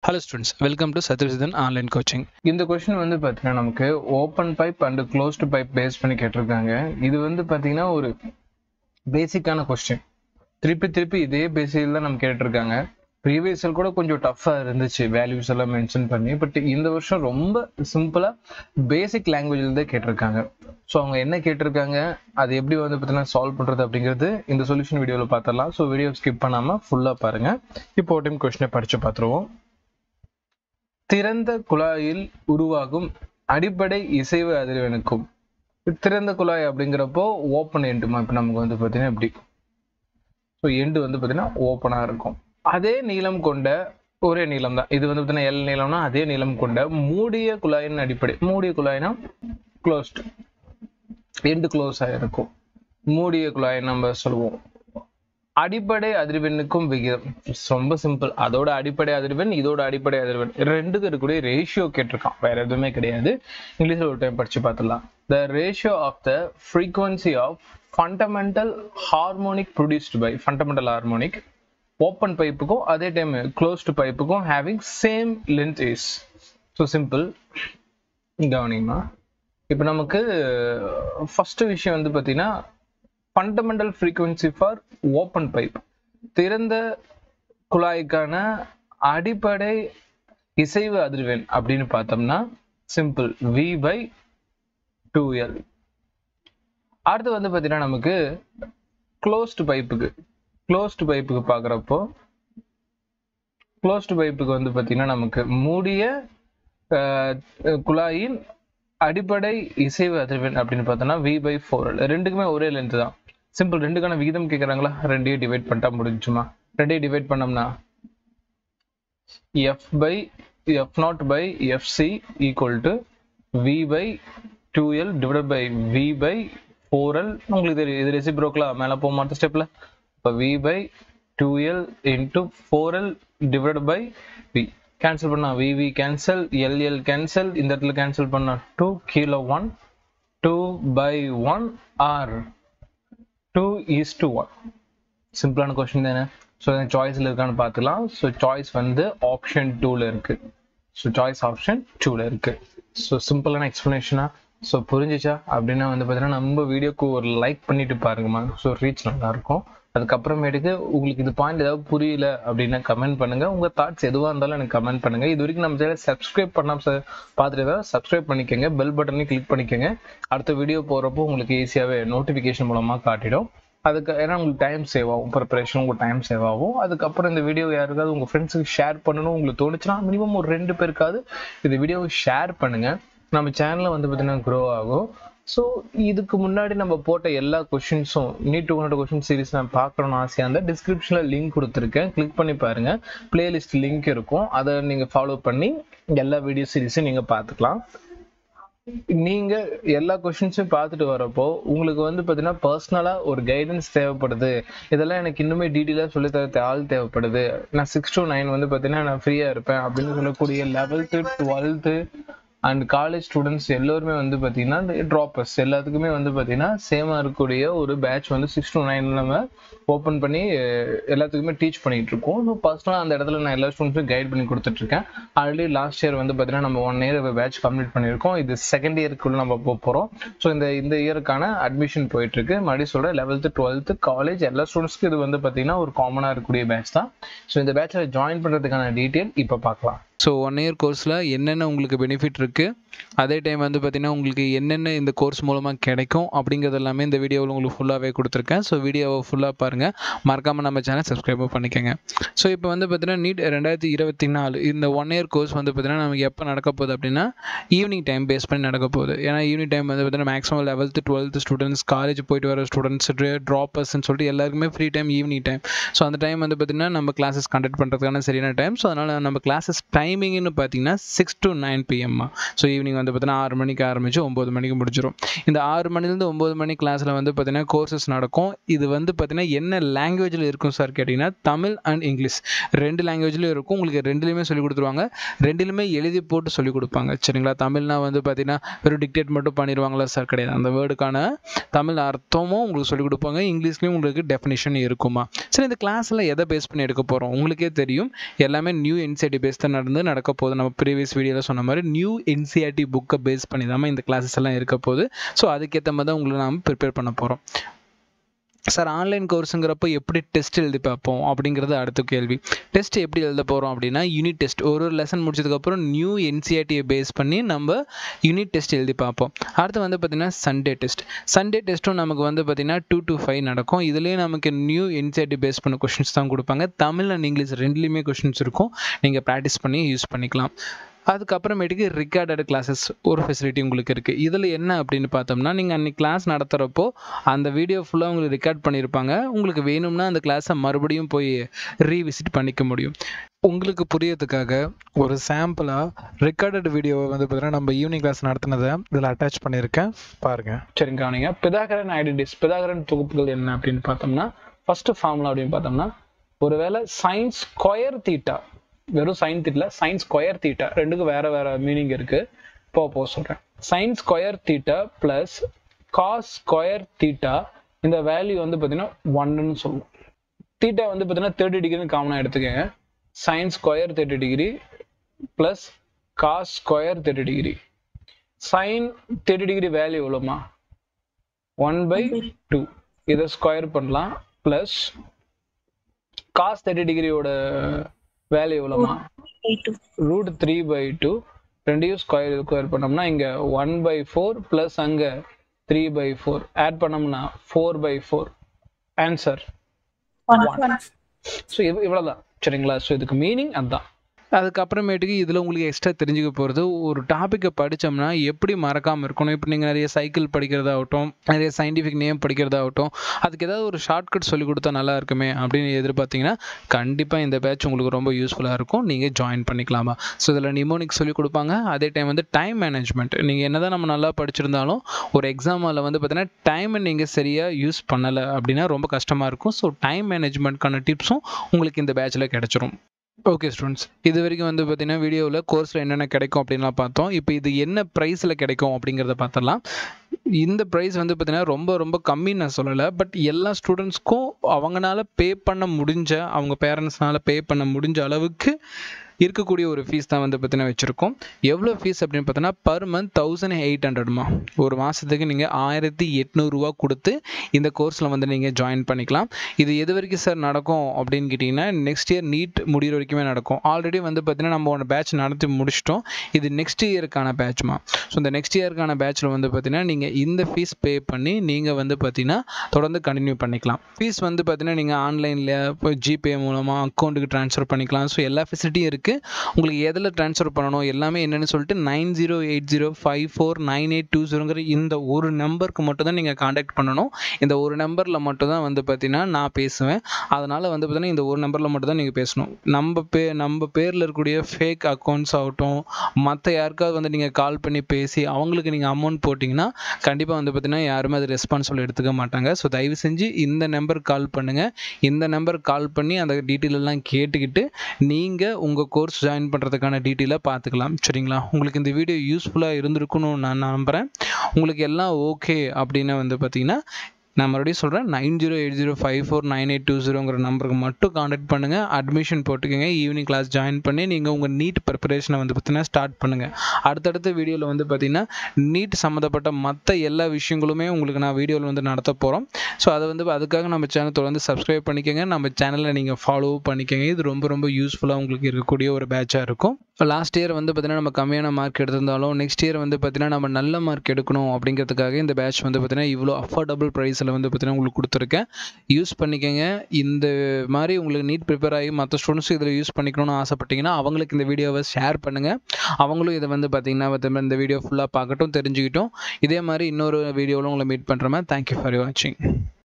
Hello students, welcome to Satyajithan Online Coaching. இந்த question வந்து பாத்தீங்கன்னா நமக்கு open pipe and closed pipe base பண்ணி கேட்டிருக்காங்க. இது வந்து பாத்தீங்கன்னா ஒரு பேசிக்கான क्वेश्चन. திருப்பி இதே பேசிக்ல தான் நம்ம கேட்டிருக்காங்க. ப்ரீவியஸ் இயர் கூட கொஞ்சம் டஃபா இருந்துச்சு வேல்யூஸ் எல்லாம் மென்ஷன் பண்ணி, பட் இந்த வருஷம் ரொம்ப சிம்பிளா பேசிக் லாங்குவேஜ்ல தான் கேட்டிருக்காங்க. ஸோ அவங்க என்ன கேட்டிருக்காங்க, அது எப்படி வந்து பார்த்தீங்கன்னா சால்வ் பண்றது அப்படிங்கிறது இந்த சொல்யூஷன் வீடியோவில் பார்த்துடலாம். ஸோ வீடியோ ஸ்கிப் பண்ணாம ஃபுல்லா பாருங்க. இப்போ டைம் கொஸ்டினை படிச்சு பார்த்துருவோம். திறந்த குழாயில் உருவாகும் அடிப்படை இசைவு அதிர்வெணுக்கும். திறந்த குழாய் அப்படிங்கிறப்போ ஓப்பன் எண்டுமா, இப்போ நமக்கு வந்து பார்த்தீங்கன்னா எப்படி, ஸோ எண்டு வந்து பார்த்தீங்கன்னா ஓப்பனாக இருக்கும். அதே நீளம் கொண்ட ஒரே நீளம் தான் இது வந்து பார்த்தீங்கன்னா எல் நீளம்னா அதே நீளம் கொண்ட மூடிய குழாயின் அடிப்படை, மூடிய குழாய்னா க்ளோஸ்ட், எண்டு க்ளோஸ் ஆகிருக்கும். மூடிய குழாய் நம்ம சொல்லுவோம். அடிப்படை அதிர்வெண்ணுக்கும் விகிதம் ரொம்ப சிம்பிள். அதோட அடிப்படை அதிர்வெண் இதோட அடிப்படை அதிர்வெண் ரெண்டுக்கு இருக்கக்கூடிய ரேஷியோ கேட்டிருக்கான், வேற எதுவுமே கிடையாது. இங்கிலீஷ்ல ஒரு டைம் படிச்சு பார்த்துடலாம். The ratio of the frequency of fundamental harmonic produced by fundamental harmonic open பைப்புக்கும் அதே டைம் closed பைப்புக்கும் having same length is. So simple. கவனிமா, இப்போ நமக்கு ஃபர்ஸ்ட் விஷயம் வந்து பார்த்தீங்கன்னா fundamental frequency for open pipe, திறந்த குழாய்க்கான அடிப்படை இசைவு அதிர்வெண் அப்படின்னு பார்த்தோம்னா சிம்பிள் V/2L. அடுத்து வந்து பார்த்தீங்கன்னா நமக்கு க்ளோஸ்டு பைப்புக்கு பார்க்குறப்போ க்ளோஸ்டு பைப்புக்கு வந்து பார்த்தீங்கன்னா நமக்கு மூடிய குழாயின் அடிப்படை இசைவு அதிர்வெண் அப்படின்னு பார்த்தோம்னா V/4L. ரெண்டுக்குமே ஒரே லென்த் தான். சிம்பிள். ரெண்டுக்கான விகிதம் கேட்குறாங்களா, ரெண்டையும் டிவைட் பண்ணிட்டா முடிஞ்சுமா. ரெண்டையும் டிவைட் பண்ணோம்னா F/F0/FC equal to V/2L divide by V/4L. உங்களுக்கு தெரியும் இது ரெசிப்ரோக்கலா, மேலே போக மாட்ட ஸ்டெப்ல. இப்போ V/2L into 4L divide by V. Cancel பண்ணா VV கேன்சல், LL கேன்சல், இந்த இடத்துல கேன்சல் பண்ணா 2 kilo 1 2/1 or 2:1. சிம்பிளான கொஸ்டின் தானே. ஸோ சாய்ஸ்ல இருக்கான்னு பார்த்துக்கலாம். ஸோ சாய்ஸ் வந்து ஆப்ஷன் 2ல இருக்கு. ஸோ சாய்ஸ் ஆப்ஷன் 2ல இருக்கு. ஸோ சிம்பிளான எக்ஸ்பிளனேஷனா. ஸோ புரிஞ்சிச்சா அப்படின்னா வந்து பார்த்தீங்கன்னா நம்ம வீடியோக்கு ஒரு லைக் பண்ணிட்டு பாருங்கம்மா. ஸோ ரீச் நல்லா இருக்கும். அதுக்கப்புறமேட்டுக்கு உங்களுக்கு இது பாயிண்ட் ஏதாவது புரியல அப்படின்னா கமெண்ட் பண்ணுங்க. உங்க தாட்ஸ் எதுவாக இருந்தாலும் எனக்கு கமெண்ட் பண்ணுங்க. இது வரைக்கும் நம்ம சேனல் சப்ஸ்கிரைப் பண்ணாம பார்த்துட்டு ஏதாவது சப்ஸ்கிரைப் பண்ணிக்கோங்க, பெல் பட்டனையும் கிளிக் பண்ணிக்கோங்க. அடுத்த வீடியோ போறப்போ உங்களுக்கு ஈஸியாகவே நோட்டிஃபிகேஷன் மூலமா காட்டிடும். அதுக்கு ஏன்னா உங்களுக்கு டைம் சேவ் ஆகும், ப்ரிப்பரேஷன் உங்களுக்கு டைம் சேவ் ஆகும். அதுக்கப்புறம் இந்த வீடியோ யாருக்காவது உங்க ஃப்ரெண்ட்ஸுக்கு ஷேர் பண்ணணும் உங்களுக்கு தோணுச்சுன்னா மினிமம் ஒரு 2 பேருக்காவது இந்த வீடியோவை ஷேர் பண்ணுங்க. நம்ம சேனல்ல வந்து பார்த்தீங்கன்னா க்ரோ ஆகும். ஸோ இதுக்கு முன்னாடி நம்ம போட்ட எல்லா கொஷின்ஸும் NEET 200 கொஷின் சீரிஸ் நான் பார்க்கணும்னு ஆசையாக இருந்தால் டிஸ்கிரிப்ஷனில் லிங்க் கொடுத்துருக்கேன், கிளிக் பண்ணி பாருங்க. பிளேலிஸ்ட் லிங்க் இருக்கும், அதை நீங்கள் ஃபாலோ பண்ணி எல்லா வீடியோ சீரிஸும் நீங்கள் பார்த்துக்கலாம். நீங்க எல்லா கொஸ்டின்ஸும் பார்த்துட்டு வரப்போ உங்களுக்கு வந்து பார்த்தீங்கன்னா பர்சனலா ஒரு கைடன்ஸ் தேவைப்படுது, இதெல்லாம் எனக்கு இன்னுமே டீட்டெயிலாக சொல்லி தர ஆள் தேவைப்படுது, நான் 6 to 9 வந்து பார்த்தீங்கன்னா நான் ஃப்ரீயா இருப்பேன் அப்படின்னு சொல்லக்கூடிய 11th 12th and college students எல்லோருமே வந்து பார்த்தீங்கன்னா ட்ராப்பர்ஸ் எல்லாத்துக்குமே வந்து பார்த்தீங்கன்னா சேமாக இருக்கக்கூடிய ஒரு பேட்ச் வந்து 6 to 9 நம்ம ஓப்பன் பண்ணி எல்லாத்துக்குமே டீச் பண்ணிட்டு இருக்கோம். ஸோ பர்சனலாக அந்த இடத்துல நான் எல்லா ஸ்டூடெண்ட்ஸும் கைட் பண்ணி கொடுத்துட்ருக்கேன். ஆல்ரெடி லாஸ்ட் இயர் வந்து பார்த்தீங்கன்னா நம்ம 1 year பேட்ச் கம்ப்ளீட் பண்ணியிருக்கோம். இது செகண்ட் இயருக்குள்ள நம்ம போகிறோம். ஸோ இந்த இயருக்கான அட்மிஷன் போயிட்டு இருக்கு. மறுபடியும் சொல்ற 11th 12th காலேஜ் எல்லா ஸ்டூடெண்ட்ஸ்க்கு இது வந்து பார்த்தீங்கன்னா ஒரு காமனாக இருக்கக்கூடிய பேட்ச் தான். ஸோ இந்த பேட்சில் ஜாயின் பண்ணுறதுக்கான டீட்டெயில் இப்போ பார்க்கலாம். ஸோ 1 year கோர்ஸில் என்னென்ன உங்களுக்கு பெனிஃபிட் இருக்குது, அதே டைம் வந்து பார்த்திங்கன்னா உங்களுக்கு என்னென்ன இந்த கோர்ஸ் மூலமாக கிடைக்கும் அப்படிங்கிறது எல்லாமே இந்த வீடியோவில் உங்களுக்கு ஃபுல்லாகவே கொடுத்துருக்கேன். ஸோ வீடியோவை ஃபுல்லாக பாருங்கள், மறக்காமல் நம்ம சேனல் சப்ஸ்கிரைப் பண்ணிக்கோங்க. ஸோ இப்போ வந்து பார்த்திங்கன்னா NEET 2024 இந்த 1 year கோர்ஸ் வந்து பார்த்திங்கன்னா நமக்கு எப்போ நடக்க போகுது அப்படின்னா ஈவினிங் டைம் பேஸ் பண்ணி நடக்க போகுது. ஏன்னா ஈவினிங் டைம் வந்து பார்த்திங்கன்னா maximum 11th 12th students, college போயிட்டு வர ஸ்டூடெண்ட்ஸ், ட்ராப்பர்ஸ்ன்னு சொல்லிட்டு எல்லாருக்குமே free time evening time. So அந்த டைம் வந்து பார்த்திங்கன்னா நம்ம கிளாஸஸ் கண்டக்ட் பண்ணுறதுக்கான சரியான டைம். ஸோ அதனால் நம்ம கிளாஸஸ் டைமிங்னு பார்த்தீங்கன்னா 6 to 9 PM. ஸோ ஈவினிங் வந்து பார்த்தீங்கன்னா 6 மணிக்கு ஆரம்பிச்சு 9 மணிக்கு முடிஞ்சிடும். இந்த 6 மணிலேருந்து 9 மணி கிளாஸில் வந்து பார்த்தீங்கன்னா கோர்சஸ் நடக்கும். இது வந்து பார்த்தீங்கன்னா என்ன லாங்குவேஜில் இருக்கும் சார் கேட்டிங்கன்னா தமிழ் அண்ட் இங்கிலீஷ் 2 லாங்குவேஜ்லையும் இருக்கும். உங்களுக்கு 2லையுமே சொல்லிக் கொடுத்துருவாங்க. 2லையுமே எழுதி போட்டு சொல்லிக் கொடுப்பாங்க. சரிங்களா? தமிழ்னா வந்து பார்த்தீங்கன்னா வெறும் டிக்டேட் மட்டும் பண்ணிடுவாங்களா சார்? கிடையாது. அந்த வேர்டுக்கான தமிழ் அர்த்தமும் உங்களுக்கு சொல்லிக் கொடுப்பாங்க. இங்கிலீஷ்லேயும் உங்களுக்கு டெஃபினிஷன் இருக்குமா? சரி, இந்த கிளாஸில் எதை பேஸ் பண்ணி எடுக்க போகிறோம் உங்களுக்கே தெரியும். எல்லாமே நியூ என்சிஆர்டி பேஸ் தான் நடக்க போகுது. நம்ம ப்ரீவியஸ் வீடியோவில் சொன்ன மாதிரி நியூ என்சிஆர்டி புக்கை பேஸ் பண்ணி தான் இந்த கிளாஸஸ் எல்லாம் இருக்க போகுது. ஸோ அதுக்கேற்ற மாதிரி தான் உங்களை நாம் ப்ரிப்பேர் பண்ண போகிறோம். சார் ஆன்லைன் கோர்ஸுங்கிறப்போ எப்படி டெஸ்ட் எழுதி பார்ப்போம் அப்படிங்கிறது அடுத்த கேள்வி. டெஸ்ட் எப்படி எழுத போகிறோம் அப்படின்னா யூனிட் டெஸ்ட் ஒரு லெசன் முடிச்சதுக்கப்புறம் நியூ என்சிஆர்டியை பேஸ் பண்ணி நம்ம யூனிட் டெஸ்ட் எழுதி பார்ப்போம். அடுத்து வந்து பார்த்திங்கன்னா சண்டே டெஸ்ட்டும் நமக்கு வந்து பார்த்திங்கன்னா 2 to 5 நடக்கும். இதுலேயும் நமக்கு நியூ என்சிஆர்டி பேஸ் பண்ண கொஷின்ஸ் தான் கொடுப்பாங்க. தமிழ் அண்ட் இங்கிலீஷ் 2லேயுமே கொஷின்ஸ் இருக்கும். நீங்கள் ப்ராக்டிஸ் பண்ணி யூஸ் பண்ணிக்கலாம். அதுக்கப்புறமேட்டுக்கு ரிகார்டட் கிளாஸஸ் ஒரு ஃபெசிலிட்டி உங்களுக்கு இருக்குது. இதில் என்ன அப்படின்னு பார்த்தோம்னா நீங்கள் அன்றைக்கி கிளாஸ் நடத்துகிறப்போ அந்த வீடியோ ஃபுல்லாக உங்களுக்கு ரெக்கார்ட் பண்ணியிருப்பாங்க. உங்களுக்கு வேணும்னா அந்த கிளாஸை மறுபடியும் போய் ரீவிசிட் பண்ணிக்க முடியும். உங்களுக்கு புரியறதுக்காக ஒரு சாம்பிளாக ரெக்கார்டட் வீடியோவை வந்து பார்த்தீங்கன்னா நம்ம ஈவினிங் கிளாஸ் நடத்தினதை இதில் அட்டாச் பண்ணியிருக்கேன், பாருங்கள். சரிங்க, நீங்கள் பிதாகரன் ஐடென்டிஸ் பிதாகரன் தொகுப்புகள் என்ன அப்படின்னு பார்த்தோம்னா ஃபர்ஸ்ட் ஃபார்முலா அப்படின்னு பார்த்தோம்னா ஒருவேளை sin ஸ்கொயர் தீட்டா வெறும் sine theta sine square theta ரெண்டுக்கும் வேற வேற மீனிங் இருக்கு. இப்போ சொல்றேன். Sine square theta plus cos square theta இந்த வேல்யூ வந்து பார்த்தீங்கன்னா 1ன்னு சொல்லுவோம். தீட்டா வந்து பார்த்தீங்கன்னா 30 டிகிரின்னு காமனாக எடுத்துக்கங்க. Sine square 30 degree plus cos square 30 degree. Sine 30 degree value எவ்வளோமா 1/2. இதை ஸ்கொயர் பண்ணலாம். பிளஸ் காஸ் 30 டிகிரியோட வேல்யூ எவ்வளோமா √3/2. ரெண்டையும் ஸ்கொயர் பண்ணோம்னா இங்கே 1/4 ப்ளஸ் அங்கே 3/4 ஆட் பண்ணோம்னா 4/4. ஆன்சர் 1. ஸோ இவ்வளோதான். சரிங்களா? ஸோ இதுக்கு மீனிங் அதுதான். அதுக்கப்புறமேட்டுக்கு இதில் உங்களுக்கு எக்ஸ்ட்ரா தெரிஞ்சுக்க போகிறது ஒரு டாப்பிக்கை படித்தோம்னா எப்படி மறக்காமல் இருக்கணும். இப்போ நீங்கள் நிறைய சைக்கிள் படிக்கிறதாகட்டும், நிறைய சயின்டிஃபிக் நேம் படிக்கிறதாகட்டும், அதுக்கு ஏதாவது ஒரு ஷார்ட்கட் சொல்லி கொடுத்தா நல்லா இருக்குமே அப்படின்னு எதிர்பார்த்தீங்கன்னா கண்டிப்பாக இந்த பேட்ச் உங்களுக்கு ரொம்ப யூஸ்ஃபுல்லாக இருக்கும். நீங்கள் ஜாயின் பண்ணிக்கலாமா? ஸோ இதில் நிமோனிக் சொல்லி கொடுப்பாங்க. அதே டைம் வந்து டைம் மேனேஜ்மெண்ட். நீங்கள் என்ன தான் நம்ம நல்லா படிச்சிருந்தாலும் ஒரு எக்ஸாமில் வந்து பார்த்தீங்கன்னா டைமை நீங்கள் சரியாக யூஸ் பண்ணலை அப்படின்னா ரொம்ப கஷ்டமாக இருக்கும். ஸோ டைம் மேனேஜ்மெண்ட்கான டிப்ஸும் உங்களுக்கு இந்த பேட்சில் கிடச்சிரும். ஓகே ஸ்டூடெண்ட்ஸ், இது வரைக்கும் வந்து பார்த்தீங்கன்னா வீடியோவில் கோர்ஸில் என்னென்ன கிடைக்கும் அப்படின்லாம் பார்த்தோம். இப்போ இது என்ன ப்ரைஸில் கிடைக்கும் அப்படிங்கிறத பார்த்துடலாம். இந்த ப்ரைஸ் வந்து பார்த்தீங்கன்னா ரொம்ப ரொம்ப கம்மின்னு நான் சொல்லலை. பட் எல்லா ஸ்டூடெண்ட்ஸ்க்கும் அவங்களால பே பண்ண முடிஞ்ச, அவங்க பேரண்ட்ஸ்னால பே பண்ண முடிஞ்ச அளவுக்கு இருக்கக்கூடிய ஒரு ஃபீஸ் தான் வந்து பார்த்தீங்கன்னா வச்சுருக்கோம். எவ்வளோ ஃபீஸ் அப்படின்னு பார்த்தோன்னா பர் மந்த் 1800மா. ஒரு மாதத்துக்கு நீங்கள் 1800 ரூபா கொடுத்து இந்த கோர்ஸில் வந்து நீங்கள் ஜாயின் பண்ணிக்கலாம். இது எது வரைக்கும் சார் நடக்கும் அப்படின்னு கேட்டிங்கன்னா நெக்ஸ்ட் இயர் நீட் முடிகிற வரைக்குமே நடக்கும். ஆல்ரெடி வந்து பார்த்தீங்கன்னா நம்ம ஒன்று பேட்ச் நடத்தி முடிச்சிட்டோம். இது நெக்ஸ்ட் இயருக்கான பேட்ச்மா. ஸோ இந்த நெக்ஸ்ட் இயருக்கான பேட்சில் வந்து பார்த்தீங்கன்னா நீங்கள் இந்த ஃபீஸ் பே பண்ணி நீங்கள் வந்து பார்த்தீங்கன்னா தொடர்ந்து கண்டினியூ பண்ணிக்கலாம். ஃபீஸ் வந்து பார்த்தீங்கன்னா நீங்கள் ஆன்லைனில் இப்போ ஜிபே மூலமாக அக்கௌண்ட்டுக்கு ட்ரான்ஸ்ஃபர் பண்ணிக்கலாம். ஸோ எல்லா ஃபெசிலிட்டியும் இருக்குது. உங்களுக்கு எதில் ட்ரான்ஸ்ஃபர் பண்ணணும் எல்லாமே என்னென்னு சொல்லிட்டு 9080549820 இந்த ஒரு நம்பருக்கு மட்டும் தான் நீங்கள் காண்டாக்ட் பண்ணணும். இந்த ஒரு நம்பரில் மட்டும் தான் வந்து பார்த்தீங்கன்னா நான் பேசுவேன். அதனால் வந்து பார்த்தீங்கன்னா இந்த ஒரு நம்பரில் மட்டும் தான் நீங்கள் பேசணும். நம்ம பேரில் இருக்கக்கூடிய ஃபேக் அக்கௌண்ட்ஸ் ஆகட்டும், மற்ற யாருக்காவது வந்து நீங்கள் கால் பண்ணி பேசி அவங்களுக்கு நீங்கள் அமௌண்ட் போட்டிங்கன்னா கண்டிப்பாக வந்து பார்த்தீங்கன்னா யாருமே அது ரெஸ்பான்சிபிள் எடுத்துக்க மாட்டாங்க. ஸோ தயவு செஞ்சு இந்த நம்பருக்கு கால் பண்ணுங்கள். இந்த நம்பருக்கு கால் பண்ணி அந்த டீட்டெயில் எல்லாம் கேட்டுக்கிட்டு நீங்கள் உங்கள் கோர்ஸ் ஜாயின் பண்ணுறதுக்கான டீட்டெயிலாக பார்த்துக்கலாம். சரிங்களா? உங்களுக்கு இந்த வீடியோ யூஸ்ஃபுல்லாக இருந்திருக்குன்னு நான் நம்புகிறேன். உங்களுக்கு எல்லாம் ஓகே அப்படின்னு வந்து பார்த்தீங்கன்னா நான் மறுபடியும் சொல்கிறேன், 9080549820 நம்பருக்கு மட்டும் காண்டாக்ட் பண்ணுங்கள். அட்மிஷன் போட்டுக்கோங்க. ஈவினிங் கிளாஸ் ஜாயின் பண்ணி நீங்கள் உங்கள் நீட் ப்ரிப்பரேஷனை வந்து பார்த்தீங்கன்னா ஸ்டார்ட் பண்ணுங்கள். அடுத்தடுத்த வீடியோவில் வந்து பார்த்தீங்கன்னா நீட் சம்மந்தப்பட்ட மற்ற எல்லா விஷயங்களுமே உங்களுக்கு நான் வீடியோவில் வந்து நடத்த போகிறோம். ஸோ அதை வந்து அதுக்காக நம்ம சேனல் தொடர்ந்து சப்ஸ்கிரைப் பண்ணிக்கோங்க. நம்ம சேனலில் நீங்கள் ஃபாலோ பண்ணிக்கோங்க. இது ரொம்ப ரொம்ப யூஸ்ஃபுல்லாக உங்களுக்கு இருக்கக்கூடிய ஒரு பேட்சாக இருக்கும். லாஸ்ட் இயர் வந்து பார்த்தீங்கன்னா நம்ம கம்மியான மார்க் எடுத்திருந்தாலும் நெக்ஸ்ட் இயர் வந்து பார்த்தீங்கன்னா நம்ம நல்ல மார்க் எடுக்கணும் அப்படிங்கிறதுக்காக இந்த பேட்ச் வந்து பார்த்தீங்கன்னா இவ்வளோ அஃபோர்டபுள் ப்ரைஸில் வந்து பார்த்தீங்கன்னா உங்களுக்கு கொடுத்துருக்கேன். யூஸ் பண்ணிக்கங்க. இந்த மாதிரி உங்களுக்கு நீட் ப்ரிப்பேர் ஆகி மற்ற ஸ்டூடெண்ட்ஸும் இதில் யூஸ் பண்ணிக்கணும்னு ஆசைப்பட்டீங்கன்னா அவங்களுக்கு இந்த வீடியோவை ஷேர் பண்ணுங்கள். அவங்களும் இதை வந்து பார்த்தீங்கன்னா இந்த வீடியோ ஃபுல்லாக பார்க்கட்டும், தெரிஞ்சுக்கிட்டும். இதே மாதிரி இன்னொரு வீடியோவில் உங்களை மீட் பண்ணுறேன். தேங்க்யூ ஃபார் வாட்சிங்.